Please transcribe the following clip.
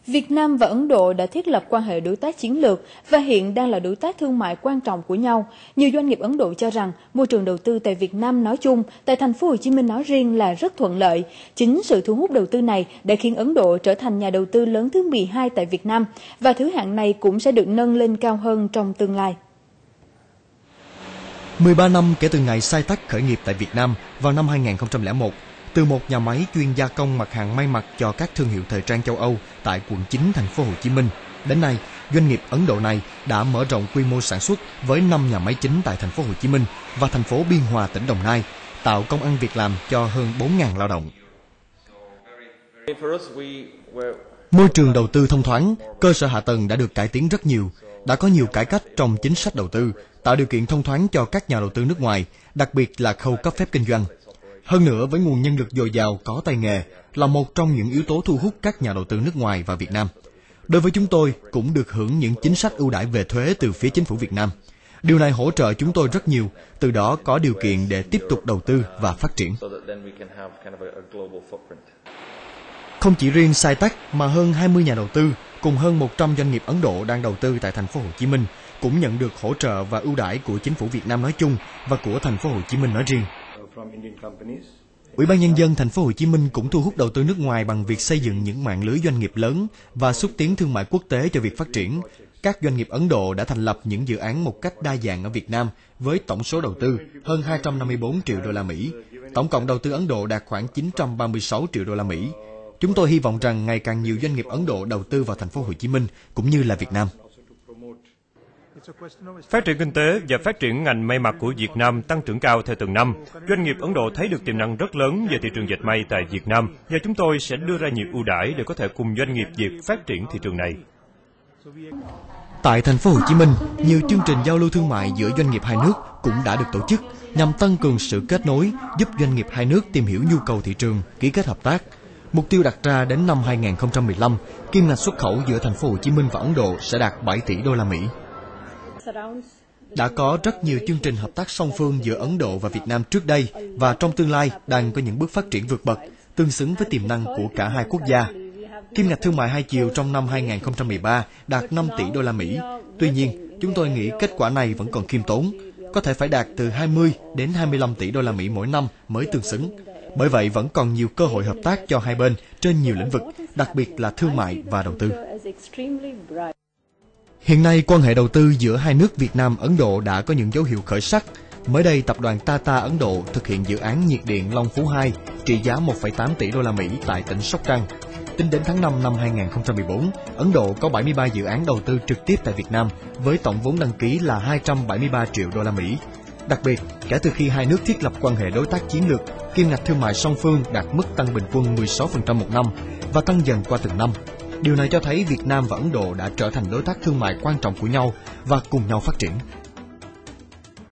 Việt Nam và Ấn Độ đã thiết lập quan hệ đối tác chiến lược và hiện đang là đối tác thương mại quan trọng của nhau. Nhiều doanh nghiệp Ấn Độ cho rằng môi trường đầu tư tại Việt Nam nói chung, tại thành phố Hồ Chí Minh nói riêng là rất thuận lợi. Chính sự thu hút đầu tư này đã khiến Ấn Độ trở thành nhà đầu tư lớn thứ 12 tại Việt Nam và thứ hạng này cũng sẽ được nâng lên cao hơn trong tương lai. 13 năm kể từ ngày Cytac khởi nghiệp tại Việt Nam vào năm 2001, từ một nhà máy chuyên gia công mặt hàng may mặc cho các thương hiệu thời trang châu Âu tại quận 9 thành phố Hồ Chí Minh, đến nay, doanh nghiệp Ấn Độ này đã mở rộng quy mô sản xuất với 5 nhà máy chính tại thành phố Hồ Chí Minh và thành phố Biên Hòa, tỉnh Đồng Nai, tạo công ăn việc làm cho hơn 4.000 lao động. Môi trường đầu tư thông thoáng, cơ sở hạ tầng đã được cải tiến rất nhiều, đã có nhiều cải cách trong chính sách đầu tư, tạo điều kiện thông thoáng cho các nhà đầu tư nước ngoài, đặc biệt là khâu cấp phép kinh doanh. Hơn nữa, với nguồn nhân lực dồi dào có tay nghề là một trong những yếu tố thu hút các nhà đầu tư nước ngoài vào Việt Nam. Đối với chúng tôi, cũng được hưởng những chính sách ưu đãi về thuế từ phía chính phủ Việt Nam. Điều này hỗ trợ chúng tôi rất nhiều, từ đó có điều kiện để tiếp tục đầu tư và phát triển. Không chỉ riêng Cytac mà hơn 20 nhà đầu tư cùng hơn 100 doanh nghiệp Ấn Độ đang đầu tư tại thành phố Hồ Chí Minh cũng nhận được hỗ trợ và ưu đãi của chính phủ Việt Nam nói chung và của thành phố Hồ Chí Minh nói riêng. Ủy ban Nhân dân thành phố Hồ Chí Minh cũng thu hút đầu tư nước ngoài bằng việc xây dựng những mạng lưới doanh nghiệp lớn và xúc tiến thương mại quốc tế cho việc phát triển. Các doanh nghiệp Ấn Độ đã thành lập những dự án một cách đa dạng ở Việt Nam với tổng số đầu tư hơn 254 triệu đô la Mỹ. Tổng cộng đầu tư Ấn Độ đạt khoảng 936 triệu đô la Mỹ. Chúng tôi hy vọng rằng ngày càng nhiều doanh nghiệp Ấn Độ đầu tư vào thành phố Hồ Chí Minh cũng như là Việt Nam. Phát triển kinh tế và phát triển ngành may mặc của Việt Nam tăng trưởng cao theo từng năm. Doanh nghiệp Ấn Độ thấy được tiềm năng rất lớn về thị trường dệt may tại Việt Nam và chúng tôi sẽ đưa ra nhiều ưu đãi để có thể cùng doanh nghiệp Việt phát triển thị trường này. Tại thành phố Hồ Chí Minh, nhiều chương trình giao lưu thương mại giữa doanh nghiệp hai nước cũng đã được tổ chức nhằm tăng cường sự kết nối, giúp doanh nghiệp hai nước tìm hiểu nhu cầu thị trường, ký kết hợp tác. Mục tiêu đặt ra đến năm 2015, kim ngạch xuất khẩu giữa thành phố Hồ Chí Minh và Ấn Độ sẽ đạt 7 tỷ đô la Mỹ. Đã có rất nhiều chương trình hợp tác song phương giữa Ấn Độ và Việt Nam trước đây và trong tương lai đang có những bước phát triển vượt bậc, tương xứng với tiềm năng của cả hai quốc gia. Kim ngạch thương mại hai chiều trong năm 2013 đạt 5 tỷ đô la Mỹ. Tuy nhiên, chúng tôi nghĩ kết quả này vẫn còn khiêm tốn, có thể phải đạt từ 20 đến 25 tỷ đô la Mỹ mỗi năm mới tương xứng. Bởi vậy vẫn còn nhiều cơ hội hợp tác cho hai bên trên nhiều lĩnh vực, đặc biệt là thương mại và đầu tư. Hiện nay, quan hệ đầu tư giữa hai nước Việt Nam-Ấn Độ đã có những dấu hiệu khởi sắc. Mới đây, tập đoàn Tata Ấn Độ thực hiện dự án nhiệt điện Long Phú 2 trị giá 1,8 tỷ đô la Mỹ tại tỉnh Sóc Trăng. Tính đến tháng 5 năm 2014, Ấn Độ có 73 dự án đầu tư trực tiếp tại Việt Nam với tổng vốn đăng ký là 273 triệu đô la Mỹ. Đặc biệt, kể từ khi hai nước thiết lập quan hệ đối tác chiến lược, kim ngạch thương mại song phương đạt mức tăng bình quân 16% một năm và tăng dần qua từng năm. Điều này cho thấy Việt Nam và Ấn Độ đã trở thành đối tác thương mại quan trọng của nhau và cùng nhau phát triển.